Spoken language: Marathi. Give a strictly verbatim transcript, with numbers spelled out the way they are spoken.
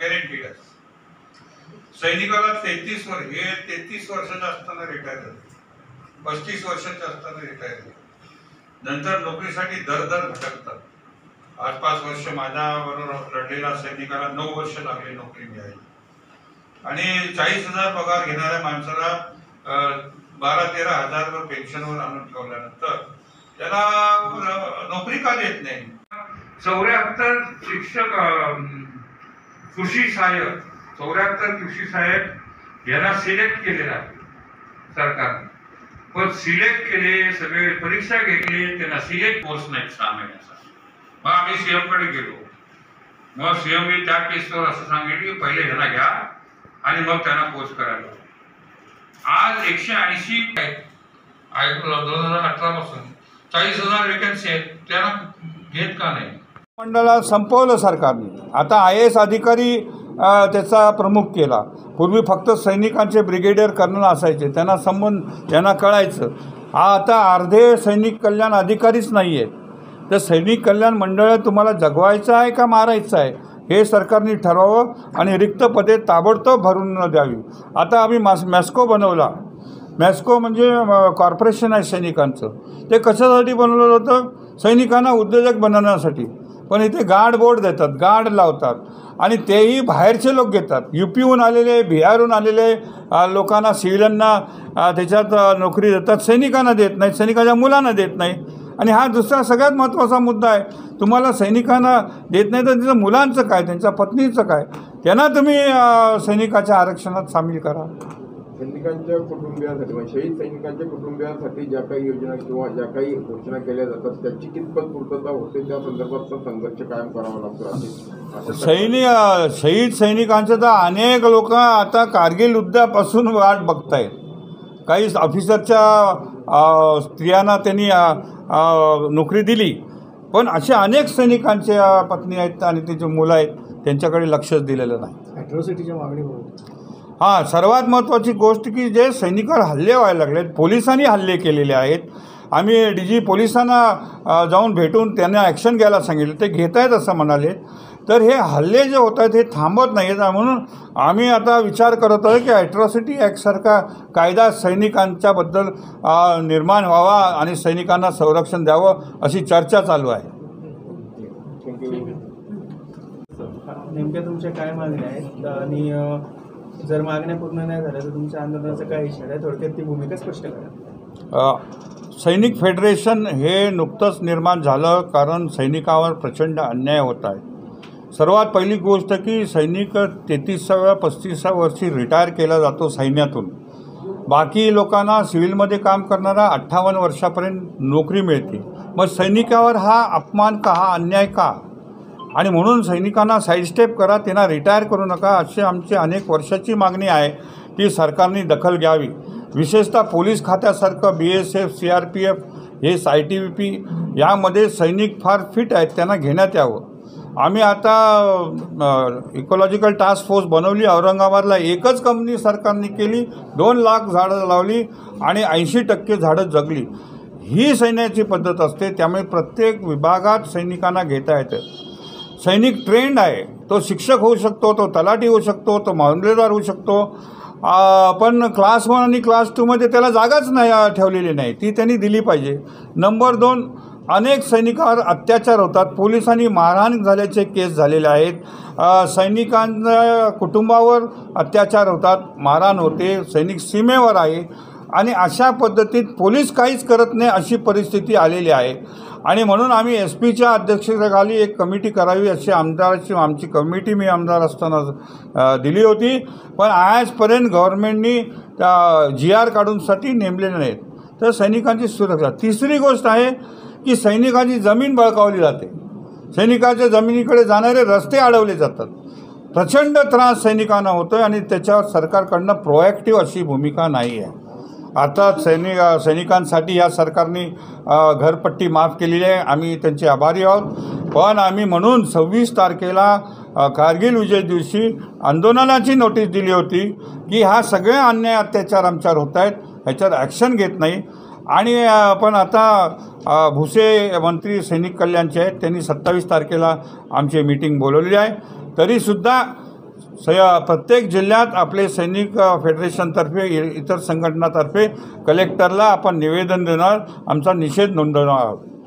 गॅरंटीड आहे. सैनिकाला तेहतीस वर्ष हे तेहतीस वर्षाचे असताना रिटायर झाले, पस्तीस वर्षाचे असताना रिटायर झाले. नंतर नोकरीसाठी दर दर भटकतात. आज पाच वर्ष माझ्याबरोबर लढलेला सैनिकाला नऊ वर्ष लागले नोकरी मिळाली. आणि चाळीस हजार पगार घेणाऱ्या माणसाला बारा तेरा हजारवर पेन्शनवर आणून ठेवल्यानंतर त्याला नोकरी का देत नाही? चौऱ्याहत्तर शिक्षक कृषी सहाय्यक चौऱ्याहत्तर कृषी सहाय्यक यांना सिलेक्ट केलेला आहे सरकारने, पण सिलेक्ट केले, सगळे परीक्षा घेतली, त्यांना सिलेक्ट कोर्स नाही सहा महिन्याचा. मग आम्ही सीएम कडे गेलो. मग सीएमने त्या केसवर असं सांगितलं की पहिले ह्याला घ्या आणि मग त्यांना पोस्ट करायला. आज एकशे ऐंशी दोन हजार अठरा पासून चाळीस हजार वेकन्सी आहेत, त्यांना घेत का नाही? मंडळाला संपवलं सरकारने. आता आय ए एस अधिकारी त्याचा प्रमुख केला. पूर्वी फक्त सैनिकांचे ब्रिगेडियर कर्नल असायचे, त्यांना संबंध त्यांना कळायचं. आता अर्धे सैनिक कल्याण अधिकारीच नाही आहेत. तर सैनिक कल्याण मंडळ तुम्हाला जगवायचं आहे का मारायचं आहे हे सरकारने ठरवावं आणि रिक्त पदे ताबडतोब भरून द्यावी. आता आम्ही मास मॅस्को बनवला. मॅस्को म्हणजे कॉर्पोरेशन आहे सैनिकांचं. ते कशासाठी बनवलं होतं? सैनिकांना उद्योजक बनवण्यासाठी. पण इथे गार्ड बोर्ड देतात, गार्ड लावतात आणि तेही बाहेरचे लोक घेतात. यू पीहून आलेले, बिहारहून आलेले लोकांना, सिव्हिलांना त्याच्यात नोकरी देतात, सैनिकांना देत नाही, सैनिकांच्या मुलांना देत नाही. आणि हा दुसरा सगळ्यात महत्त्वाचा मुद्दा आहे. तुम्हाला सैनिकांना देत नाही तर त्यांच्या मुलांचं काय, त्यांच्या पत्नीचं काय? त्यांना तुम्ही सैनिकाच्या आरक्षणात सामील करा. सैनिकांच्या कुटुंबियांसाठी म्हणजे शहीद सैनिकांच्या कुटुंबियांसाठी ज्या काही योजना किंवा ज्या काही घोषणा केल्या जातात त्याची कितपत पूर्तता होते त्या संदर्भात संघर्ष कायम करावा लागतो. सैनिक शहीद सैनिकांचे तर अनेक लोक आता कारगिल युद्धापासून वाट बघतायत. काही ऑफिसरच्या स्त्रियांना त्यांनी नोकरी दिली, पण असे अनेक सैनिकांच्या पत्नी आहेत आणि त्यांचे मुलं आहेत, त्यांच्याकडे लक्षच दिलेलं नाही. ॲट्रॉसिटीच्या मागणी हां, सर्वात महत्त्वाची गोष्ट की जे सैनिकांवर हल्ले व्हायला लागलेत, पोलिसांनी हल्ले केलेले आहेत. आम्ही डी जी पोलिसांना जाऊन भेटून त्यांना ॲक्शन घ्यायला सांगितलं, ते घेत आहेत असं म्हणाले. तर हे हल्ले जे होत आहेत हे थांबत नाही आहेत. म्हणून आम्ही आता विचार करत आहोत की ॲट्रॉसिटी ॲक्टसारखा कायदा सैनिकांच्याबद्दल निर्माण व्हावा आणि सैनिकांना संरक्षण द्यावं अशी चर्चा चालू आहे. नेमक्या तुमच्या काय मागण्या आहेत आणि जर मागण्या पूर्ण नाही झाल्या तर तुमच्या आंदोलनाचा काय इशारा आहे? थोडक्यात ती भूमिका स्पष्ट करा. सैनिक फेडरेशन हे नुकतंच निर्माण झालं कारण सैनिकावर प्रचंड अन्याय होत आहे. सर्वात पहिली गोष्ट की सैनिक तेहतीसाव्या पस्तीसाव्या वर्षी रिटायर केला जातो सैन्यातून. बाकी लोकांना सिव्हिलमध्ये काम करणारा अठ्ठावन्न वर्षापर्यंत नोकरी मिळते. मग सैनिकावर हा अपमान का, हा अन्याय का? आणि म्हणून सैनिकांना साईडस्टेप करा, त्यांना रिटायर करू नका अशी आमची अनेक वर्षाची मागणी आहे. ती सरकारने दखल घ्यावी. विशेषतः पोलीस खात्यासारखं B S F, C R P F, हे आय टी बी पी यामध्ये सैनिक फार फिट आहेत, त्यांना घेण्यात यावं. आम्ही आता इकॉलॉजिकल टास्क फोर्स बनवली. औरंगाबादला एकच कंपनी सरकारने केली, दोन लाख झाडं लावली आणि ऐंशी टक्के झाडं जगली. ही सैन्याची पद्धत असते. त्यामुळे प्रत्येक विभागात सैनिकांना घेता येतं. सैनिक ट्रेंड आहे, तो शिक्षक होऊ शकतो, तो तलाठी होऊ शकतो, तो मामलेदार होऊ शकतो. पण क्लास वन आणि क्लास टूमध्ये त्याला जागाच नाही ठेवलेली नाही, ती त्यांनी दिली पाहिजे. नंबर दोन, अनेक सैनिकांवर अत्याचार होतात. पोलिसांनी मारहाण झाल्याचे केस झालेले आहेत. सैनिकांच्या कुटुंबावर अत्याचार होतात, मारहाण होते, सैनिक सीमेवर आहे आणि अशा पद्धतीत पोलीस काहीच करत नाही अशी परिस्थिती आलेली आहे. आणि म्हणून आम्ही एस पीच्या अध्यक्षतेखाली एक कमिटी करावी अशी आमदाराची आमची कमिटी मी आमदार असताना दिली होती. पण आजपर्यंत गव्हर्नमेंटनी त्या जी आर काढूनसाठी नेमलेले नाहीत. तर सैनिकांची सुरक्षा. तिसरी गोष्ट आहे की सैनिकांची जमीन बळकावली जाते. सैनिकाच्या जमिनीकडे जाणारे रस्ते अडवले जातात. प्रचंड त्रास सैनिकांना होतो आहे आणि त्याच्यावर सरकारकडनं प्रोॲक्टिव्ह अशी भूमिका नाही आहे. आता सैनिक सैनिकांसाठी या सरकारने घरपट्टी माफ केलेली आहे. आम्ही त्यांचे आभारी आहोत. पण आम्ही म्हणून सव्वीस तारखेला कारगिल विजय दिवशी आंदोलनाची नोटीस दिली होती की हा सगळे अन्याय अत्याचार आमच्यावर होत आहेत, ह्याच्यावर ॲक्शन घेत नाही. आणि पण आता भुसे मंत्री सैनिक कल्याणचे आहेत, त्यांनी सत्तावीस तारखेला आमची मीटिंग बोलवलेली आहे. तरीसुद्धा सय प्रत्येक जिल्ह्यात आपले सैनिक फेडरेशनतर्फे इ- इतर संघटनातर्फे कलेक्टरला आपण निवेदन देणार, आमचा निषेध नोंदवणार आहोत.